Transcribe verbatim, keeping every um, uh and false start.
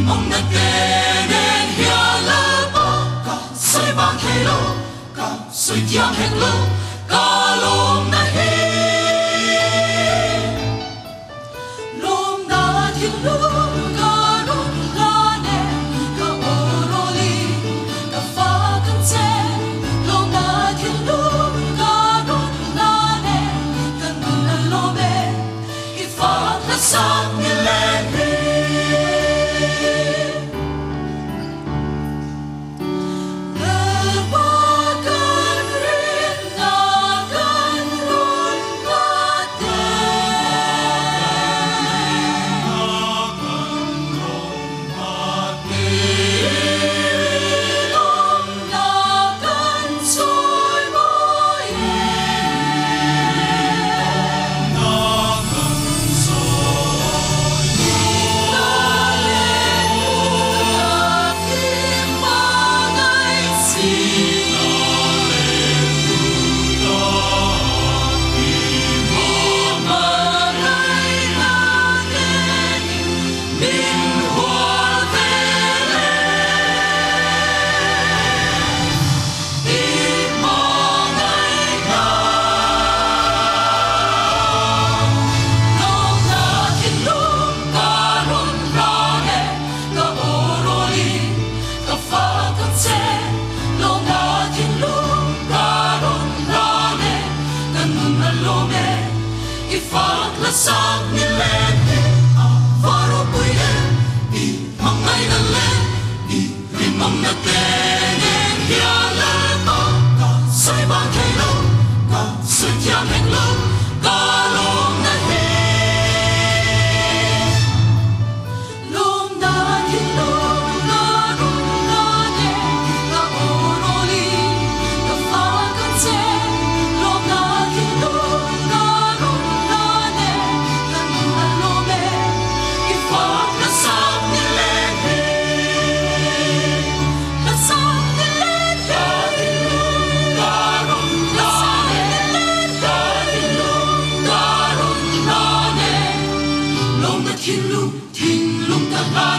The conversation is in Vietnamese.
ông đã tên đến hiền lỡ bó cả xây bằng thế lô cả xây chiang hẹn lô cả lôm đã hi lôm đã thiên lô cả lôm là nè cả ô rô li cả pha cân xe lôm đã thiên lô cả lôm là nè cả nụ là lô bê khi pha là sáng như lên sáng như lên và rồi bụi em đi mong ngày đã lên đi vì mong đã tên đến kia lên to cả xây bằng thế lâu cả xây chiang hẹn lâu cả lôm đã hi lôm đã thiên lô cả lôm đã nè cả ô rô li cả pha cân xe lôm đã thiên lô thiên lu thiên lung ta